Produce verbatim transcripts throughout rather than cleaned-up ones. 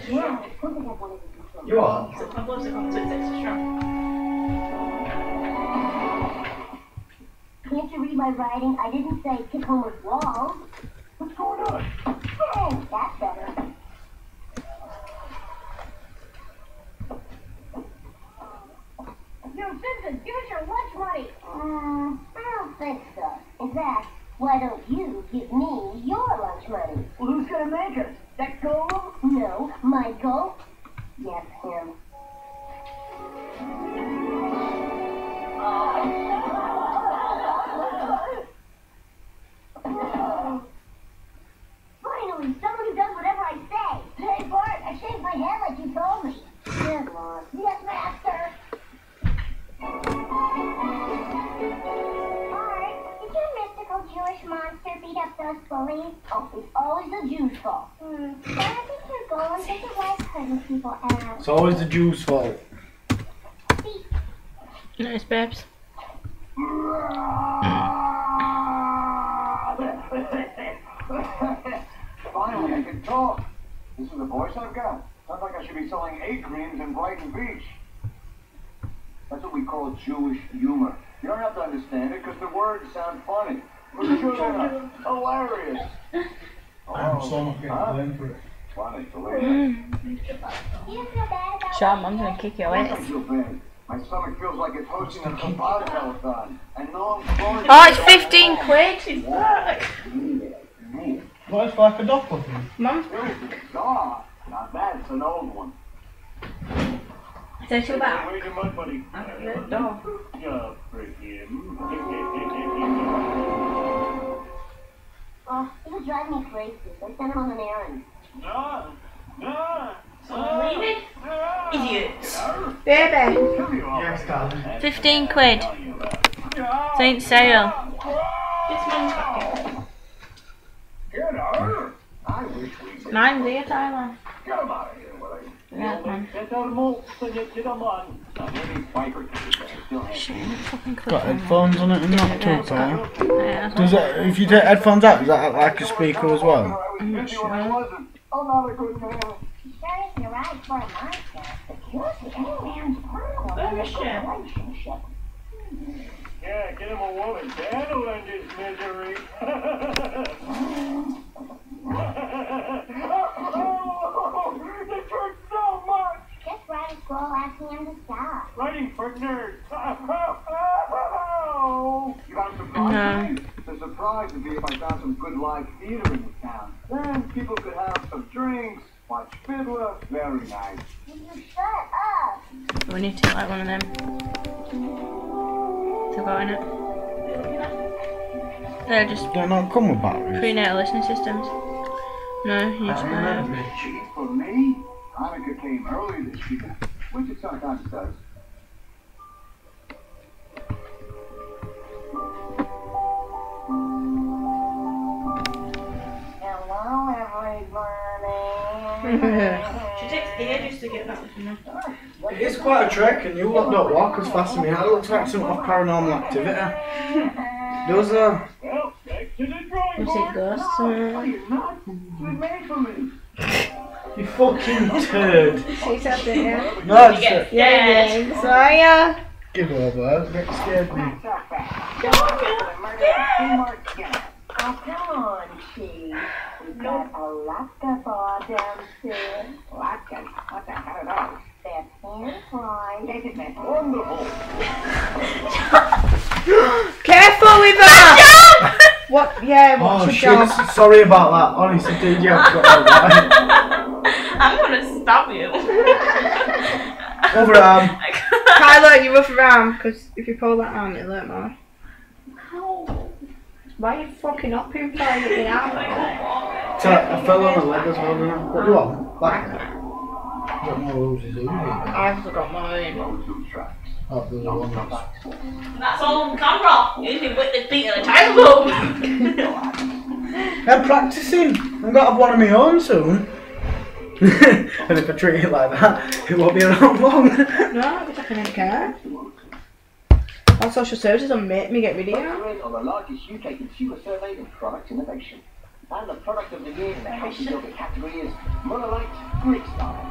Yeah, I don't think I wanted to do so. You are? I've also got two extra strong. Can't you read my writing? I didn't say kick Homer's walls. What's going on? Oh! That's better. Yo, Simpson, give us your lunch money. Mm, I don't think so. In fact, why don't you give me your lunch money? Well, who's gonna make us? That Golem? No, Michael. Yes, him. Finally, someone who does whatever I say. Hey, Bart, I shaved my head like you told me. Good Lord. Yes, master. Bart, did your mystical Jewish monster beat up those bullies? Oh, it's always the Jews' fault. Hmm. But I think your golem doesn't like hurting people out. It's always the Jews' fault. Nice, babes. Finally, I can talk. This is the voice I've got. Sounds like I should be selling egg creams in Brighton Beach. That's what we call Jewish humor. You don't have to understand it because the words sound funny. But sure they're hilarious. I'm so not getting Huh? blamed for it. Funny, believe me. Do you feel bad about Sean, Mum's gonna kick your I ass. don't feel bad. My stomach feels like it's hosting a Kabbalah telethon. And no I'm sorry. Oh, it's fifteen quid. She's back. What, it's like a dog puppy? Mum's. Ah, not bad. It's an old one. Take you back. Where's your mud buddy? Good dog. Yeah, break him. Oh, it was driving me crazy. So I sent him on an errand. No, no. Someone leaving? Idiots. Baby. Yes, darling. Fifteen quid. Saint sale. This one's back. Get her. I wish we could. Mine's here, Tyler. Get him out of here, will you? Yeah, man. Get out of the mall. Get them on. Got headphones on it and that too, pal. Yeah, Does it, if you take headphones out, does that act like a speaker as well? I'm not sure. I'm not a good man. He sure isn't a ride for a monster. But you're the any man's problem in this relationship. Yeah, get him a woman. That'll end his misery. This hurts so much. Just ride a scroll asking him to stop. Writing for nerds. You got a surprise? No. The surprise would be if I found some good live theater in the town. Then people could have some drinks, watch Fiddler. Very nice. Will you shut up? We need to like one of them. To go in it. They're just Do they not come with batteries? prenatal listening systems. No, you just buy it. Cheap for me? Hanukkah came early this year, which it sometimes does. Hello, everybody. She takes ages to get that with me. It is quite a trek, and you lot don't walk as fast as me. That looks like something off Paranormal Activity. Does uh? Well, back to the drawing You see board. ghosts? No, Uh, you're not. You're made for me. You fucking turd. She said that, yeah. No, You it's get a, Yeah, yeah. So, yeah. give over. That scared me. Oh, come on, Chief. We've got a Lackabar downstairs. Lackin'? What the hell are those? That's hand fries. Wonderful. Careful with that! What? Yeah, Oh what's shit, your job? sorry about that. Honestly, dude, you have got all right. I'm gonna stab you. Overarm. Tyler, you rough around, because if you pull that arm, it'll hurt more. Why are you fucking up him for it out? So I fell on the leg as well, didn't I? What do you want? Back. Got more roses, have you? I've forgot mine. Oh, there's a one. That's all on camera. You didn't witness beating a child. I'm practicing. I'm gonna have one of my own soon. And if I treat it like that, it won't be around long. No, because I can't care. All social services will make me get rid of you. On the largest U K consumer survey of product innovation. And the product of the year in the healthy yogurt category is Monolite Grit Style.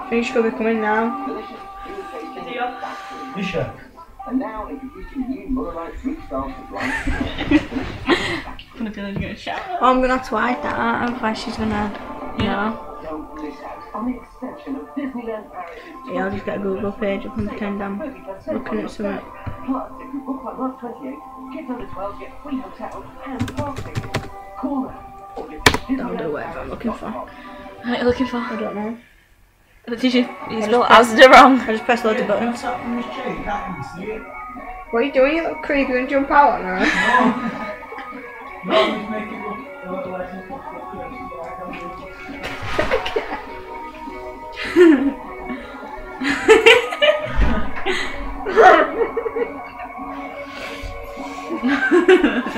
I think she could be coming now. Delicious, fuel tasting See ya. factory. Isha. And now introducing new Mother Light Fruit Style Supply. I'm gonna feel like you're gonna shout. Oh, I'm gonna have to hide that, otherwise she's gonna, you know. Don't miss out on the extension of Disneyland Paris. Yeah, I'll just get a Google page up and pretend I'm looking at something. Plus, if you book by March twenty-eighth, kids under twelve get free hotel and park tickets. Call now. Or get That'll do whatever I'm looking for. What are you looking for? I don't know. What did you? You spelled pressed- Asda wrong. I just pressed loads of buttons. What's up in this chair? You can't even see it. What are you doing? You look creepy and jump out on her. No, I'm just making it a little less interesting.